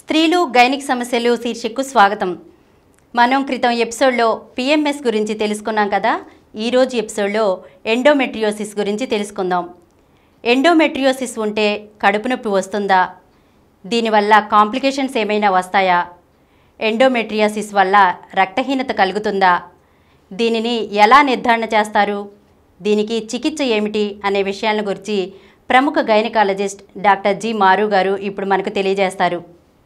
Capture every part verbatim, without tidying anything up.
స్త్రీలు గైనిక్ సమస్యలు శీర్షికకు స్వాగతం. మనం క్రితం ఎపిసోడ్లో పిఎంఎస్ గురించి తెలుసుకున్నాం కదా. ఈరోజు ఎపిసోడ్లో ఎండోమెట్రియోసిస్ గురించి తెలుసుకుందాం. ఎండోమెట్రియోసిస్ ఉంటే కడుపు నొప్పి వస్తుందా? దీనివల్ల కాంప్లికేషన్స్ ఏమైనా వస్తాయా? ఎండోమెట్రియోసిస్ వల్ల రక్తహీనత కలుగుతుందా? దీనిని ఎలా నిర్ధారణ చేస్తారు? దీనికి చికిత్స ఏమిటి అనే విషయాల గురించి ప్రముఖ గైనకాలజిస్ట్ డాక్టర్ జి మారు గారు ఇప్పుడు మనకు తెలియజేస్తారు.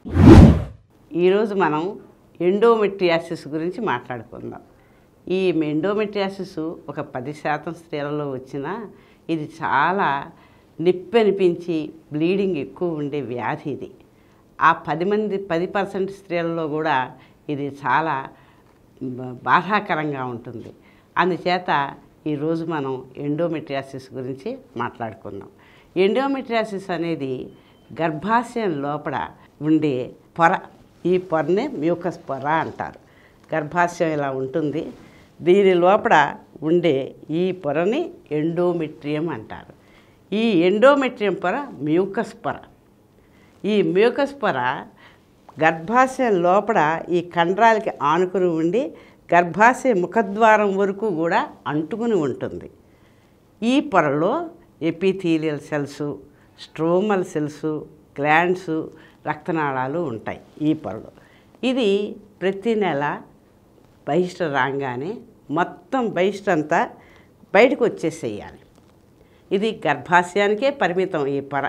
ఈరోజు మనం ఎండోమెట్రియాసిస్ గురించి మాట్లాడుకుందాం. ఈ ఎండోమెట్రియాసిస్ ఒక పది శాతం స్త్రీలలో వచ్చినా ఇది చాలా నొప్పి అనిపించి బ్లీడింగ్ ఎక్కువ ఉండే వ్యాధి. ఇది ఆ పది మంది పది పర్సెంట్ స్త్రీలలో కూడా ఇది చాలా బాధాకరంగా ఉంటుంది. అందుచేత ఈరోజు మనం ఎండోమెట్రియాసిస్ గురించి మాట్లాడుకుందాం. ఎండోమెట్రియాసిస్ అనేది గర్భాశయం లోపల ఉండే పొర. ఈ పొరనే మ్యూకస్ పొర అంటారు. గర్భాశయం ఇలా ఉంటుంది. దీని లోపల ఉండే ఈ పొరని ఎండోమెట్రియం అంటారు. ఈ ఎండోమెట్రియం పొర మ్యూకస్ పొర. ఈ మ్యూకస్ పొర గర్భాశయం లోపల ఈ కండరాలకి ఆనుకుని ఉండి గర్భాశయ ముఖద్వారం వరకు కూడా అంటుకుని ఉంటుంది. ఈ పొరలో epithelial cells, stromal cells, glands, రక్తనాళాలు ఉంటాయి. ఈ పొరలో ఇది ప్రతి నెల బహిష్ట రాగానే మొత్తం బహిష్ట అంతా బయటకు వచ్చేసేయాలి. ఇది గర్భాశయానికే పరిమితం ఈ పొర.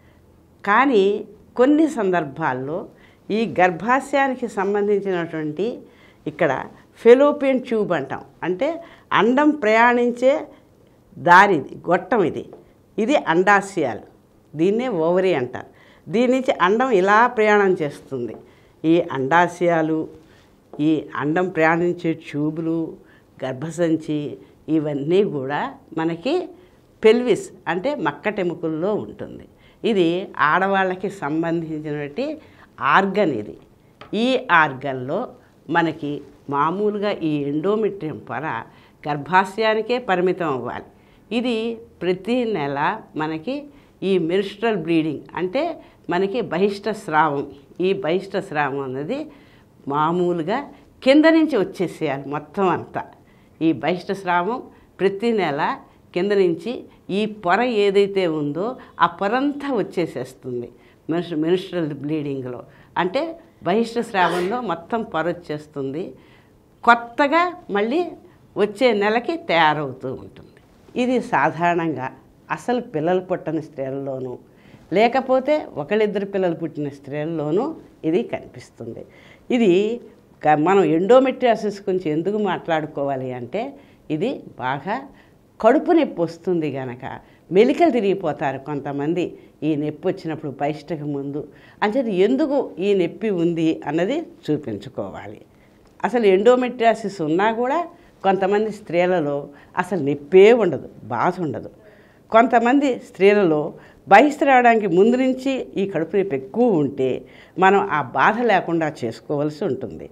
కానీ కొన్ని సందర్భాల్లో ఈ గర్భాశయానికి సంబంధించినటువంటి ఇక్కడ ఫెలోపియన్ ట్యూబ్ అంటాం, అంటే అండం ప్రయాణించే దారి, గొట్టం ఇది. ఇది అండాశయాలు, దీన్నే ఓవరీ అంటారు. దీని నుంచి అండం ఇలా ప్రయాణం చేస్తుంది. ఈ అండాశయాలు, ఈ అండం ప్రయాణించే ట్యూబులు, గర్భసంచి ఇవన్నీ కూడా మనకి పెల్విస్ అంటే మక్కటెముకల్లో ఉంటుంది. ఇది ఆడవాళ్ళకి సంబంధించినటువంటి ఆర్గన్. ఇది ఈ ఆర్గన్లో మనకి మామూలుగా ఈ ఎండోమెట్రియం పొర గర్భాశయానికే పరిమితం అవ్వాలి. ఇది ప్రతి నెల మనకి ఈ మెన్స్ట్రల్ బ్లీడింగ్ అంటే మనకి బహిష్ట స్రావం, ఈ బహిష్ట స్రావం అన్నది మామూలుగా కింద నుంచి వచ్చేసేయాలి మొత్తం అంతా. ఈ బహిష్ట స్రావం ప్రతి నెల కింద నుంచి ఈ పొర ఏదైతే ఉందో ఆ పొరంతా వచ్చేసేస్తుంది మెన్స్ మెన్స్ట్రల్ బ్లీడింగ్లో. అంటే బహిష్ట స్రావంలో మొత్తం పొర వచ్చేస్తుంది. కొత్తగా మళ్ళీ వచ్చే నెలకి తయారవుతూ ఉంటుంది. ఇది సాధారణంగా అసలు పిల్లలు పుట్టని స్త్రీలలోనూ లేకపోతే ఒకళ్ళిద్దరు పిల్లలు పుట్టిన స్త్రీలలోనూ ఇది కనిపిస్తుంది. ఇది మనం ఎండోమెట్రియాసిస్ గురించి ఎందుకు మాట్లాడుకోవాలి అంటే ఇది బాగా కడుపు నొప్పి వస్తుంది కనుక మెలికలు తిరిగిపోతారు కొంతమంది ఈ నొప్పి వచ్చినప్పుడు బహిష్టకు ముందు. అంటే ఎందుకు ఈ నొప్పి ఉంది అన్నది చూపించుకోవాలి. అసలు ఎండోమెట్రియాసిస్ ఉన్నా కూడా కొంతమంది స్త్రీలలో అసలు నొప్పే ఉండదు, బాధ ఉండదు. కొంతమంది స్త్రీలలో బహిష్ట రావడానికి ముందు నుంచి ఈ కడుపు నొప్పి ఎక్కువ ఉంటే మనం ఆ బాధ లేకుండా చేసుకోవాల్సి ఉంటుంది.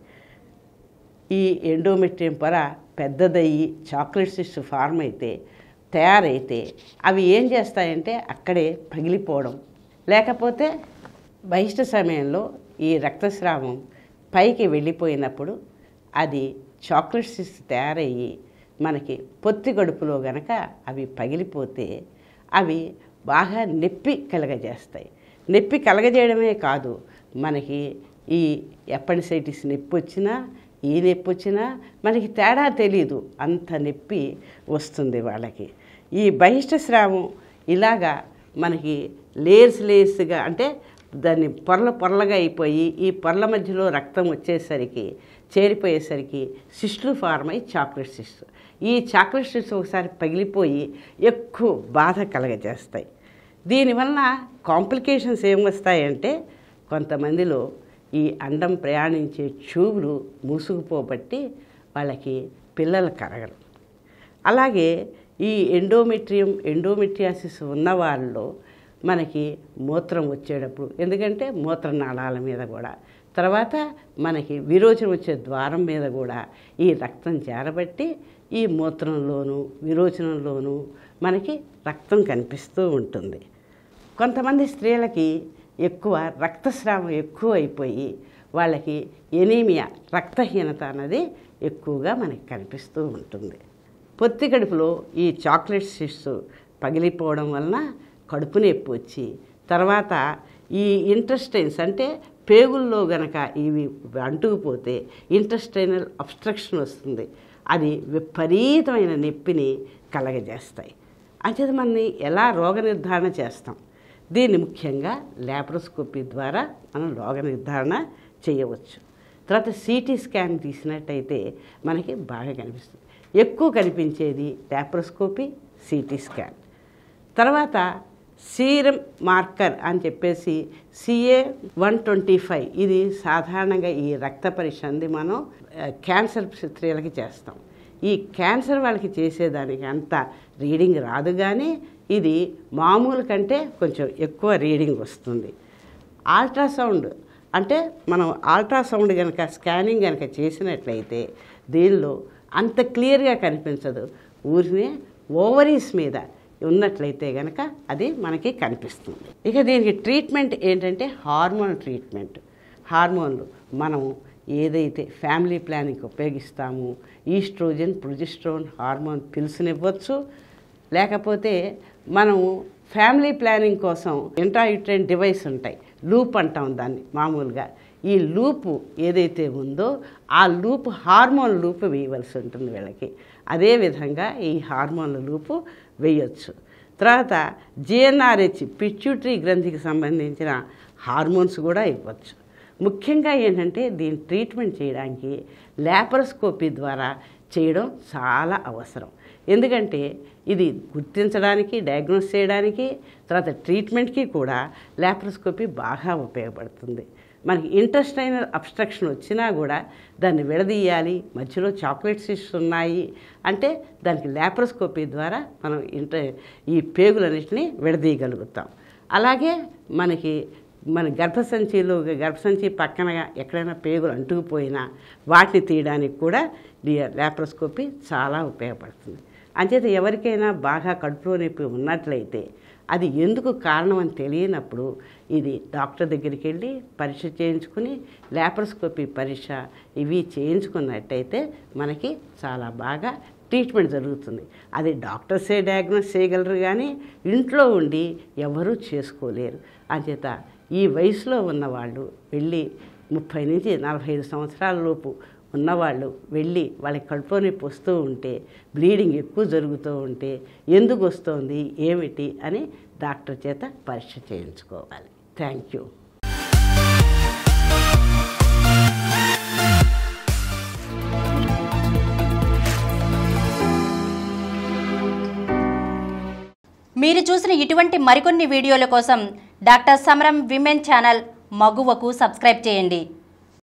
ఈ ఎండోమెట్రియం పొర పెద్దదయ్యి చాక్లెట్ సిస్ట్ ఫార్మ్ అయితే తయారైతే అవి ఏం చేస్తాయంటే అక్కడే పగిలిపోవడం, లేకపోతే బహిష్ట సమయంలో ఈ రక్తస్రావం పైకి వెళ్ళిపోయినప్పుడు అది చాక్లెట్ సిస్ట్ తయారయ్యి మనకి పొత్తి గడుపులో గనక అవి పగిలిపోతే అవి బాగా నొప్పి కలగజేస్తాయి. నొప్పి కలగజేయడమే కాదు, మనకి ఈ ఎపెండిసైటిస్ నొప్పి వచ్చినా ఈ నొప్పి వచ్చినా మనకి తేడా తెలియదు, అంత నొప్పి వస్తుంది వాళ్ళకి. ఈ బహిష్ట స్రావం ఇలాగా మనకి లేయర్స్ లేయర్స్గా అంటే దాన్ని పొరల పొరలుగా అయిపోయి ఈ పొరల మధ్యలో రక్తం వచ్చేసరికి చేరిపోయేసరికి సిస్టులు ఫార్మ్ అయ్యి చాక్లెట్ సిస్ట్. ఈ చాక్లెట్ సిస్ట్ ఒకసారి పగిలిపోయి ఎక్కువ బాధ కలగజేస్తాయి. దీనివల్ల కాంప్లికేషన్స్ ఏమొస్తాయంటే కొంతమందిలో ఈ అండం ప్రయాణించే ట్యూబులు మూసుకుపోబట్టి వాళ్ళకి పిల్లలు కరగరు. అలాగే ఈ ఎండోమెట్రియం ఎండోమెట్రియాసిస్ ఉన్న వాళ్ళలో మనకి మూత్రం వచ్చేటప్పుడు, ఎందుకంటే మూత్రనాళాల మీద కూడా, తర్వాత మనకి విరోచనం వచ్చే ద్వారం మీద కూడా ఈ రక్తం చేరబట్టి ఈ మూత్రంలోనూ విరోచనంలోనూ మనకి రక్తం కనిపిస్తూ ఉంటుంది. కొంతమంది స్త్రీలకి ఎక్కువ రక్తస్రావం ఎక్కువ అయిపోయి వాళ్ళకి ఎనీమియా రక్తహీనత అన్నది ఎక్కువగా మనకి కనిపిస్తూ ఉంటుంది. పొత్తి కడుపులో ఈ చాక్లెట్ సిడ్స్ పగిలిపోవడం వలన కడుపు నొప్పి వచ్చి తర్వాత ఈ ఇంటెస్టైన్స్ అంటే పేగుల్లో గనక ఇవి అంటుకుపోతే ఇంటెస్టైనల్ అబ్స్ట్రక్షన్ వస్తుంది. అది విపరీతమైన నొప్పిని కలగజేస్తాయి. అంచేత మనని ఎలా రోగ నిర్ధారణ చేస్తాం? దీన్ని ముఖ్యంగా ల్యాప్రోస్కోపీ ద్వారా మనం రోగ నిర్ధారణ చేయవచ్చు. తర్వాత సిటీ స్కాన్ తీసినట్టయితే మనకి బాగా కనిపిస్తుంది. ఎక్కువ కనిపించేది ల్యాప్రోస్కోపీ, సిటీ స్కాన్. తర్వాత సీరం మార్కర్ అని చెప్పేసి సిఏ వన్ ట్వంటీ ఫైవ్ ఇది సాధారణంగా ఈ రక్త పరీక్ష అంది మనం క్యాన్సర్ స్త్రీలకి చేస్తాం. ఈ క్యాన్సర్ వాళ్ళకి చేసేదానికి అంత రీడింగ్ రాదు, కానీ ఇది మామూలు కంటే కొంచెం ఎక్కువ రీడింగ్ వస్తుంది. అల్ట్రాసౌండ్ అంటే మనం అల్ట్రాసౌండ్ కనుక స్కానింగ్ కనుక చేసినట్లయితే దీనిలో అంత క్లియర్గా కనిపించదు. ఊరినే ఓవరీస్ మీద ఉన్నట్లయితే కనుక అది మనకి కనిపిస్తుంది. ఇక దీనికి ట్రీట్మెంట్ ఏంటంటే హార్మోన్ ట్రీట్మెంట్. హార్మోన్లు మనం ఏదైతే ఫ్యామిలీ ప్లానింగ్ ఉపయోగిస్తామో ఈస్ట్రోజన్, ప్రొజెస్ట్రాన్ హార్మోన్ పిల్స్ని ఇవ్వచ్చు. లేకపోతే మనం ఫ్యామిలీ ప్లానింగ్ కోసం ఇంట్రాయూట్రైన్ డివైస్ ఉంటాయి, లూప్ అంటాం దాన్ని మామూలుగా. ఈ లూపు ఏదైతే ఉందో ఆ లూప్ హార్మోన్ లూపు వేయవలసి ఉంటుంది వీళ్ళకి. అదేవిధంగా ఈ హార్మోన్ల లూపు వేయొచ్చు. తర్వాత జిఎన్ఆర్హెచ్ పిట్యూటరీ గ్రంథికి సంబంధించిన హార్మోన్స్ కూడా ఇవ్వచ్చు. ముఖ్యంగా ఏంటంటే దీన్ని ట్రీట్మెంట్ చేయడానికి ల్యాప్రోస్కోపీ ద్వారా చేయడం చాలా అవసరం. ఎందుకంటే ఇది గుర్తించడానికి, డయాగ్నోస్ చేయడానికి, తర్వాత ట్రీట్మెంట్కి కూడా ల్యాప్రోస్కోపీ బాగా ఉపయోగపడుతుంది. మనకి ఇంటెస్టైనల్ అబ్స్ట్రక్షన్ వచ్చినా కూడా దాన్ని విడదీయాలి, మధ్యలో చాక్లెట్ సిడ్స్ ఉన్నాయి అంటే దానికి ల్యాప్రోస్కోపీ ద్వారా మనం ఇంట ఈ పేగులన్నింటినీ విడదీయగలుగుతాం. అలాగే మనకి మన గర్భసంచిలో గర్భసంచి పక్కన ఎక్కడైనా పేగులు అంటుకుపోయినా వాటిని తీయడానికి కూడా ల్యాప్రోస్కోపీ చాలా ఉపయోగపడుతుంది. అంచేత ఎవరికైనా బాగా కడుపులో నొప్పి ఉన్నట్లయితే అది ఎందుకు కారణం అని తెలియనప్పుడు ఇది డాక్టర్ దగ్గరికి వెళ్ళి పరీక్ష చేయించుకుని ల్యాప్రోస్కోపీ పరీక్ష ఇవి చేయించుకున్నట్టయితే మనకి చాలా బాగా ట్రీట్మెంట్ జరుగుతుంది. అది డాక్టర్సే డయాగ్నోస్ చేయగలరు, కానీ ఇంట్లో ఉండి ఎవరూ చేసుకోలేరు. అంచేత ఈ వయసులో ఉన్నవాళ్ళు వెళ్ళి ముప్పై నుంచి నలభై ఐదు సంవత్సరాల లోపు ఉన్నవాళ్ళు వెళ్ళి వాళ్ళకి కడుపులో నొప్పి వస్తూ ఉంటే, బ్లీడింగ్ ఎక్కువ జరుగుతూ ఉంటే ఎందుకు వస్తుంది ఏమిటి అని డాక్టర్ చేత పరీక్ష చేయించుకోవాలి. Thank you. మీరు చూసిన ఇటువంటి మరికొన్ని వీడియోల కోసం డాక్టర్ సమరం విమెన్ ఛానల్ మగువకు సబ్స్క్రైబ్ చేయండి.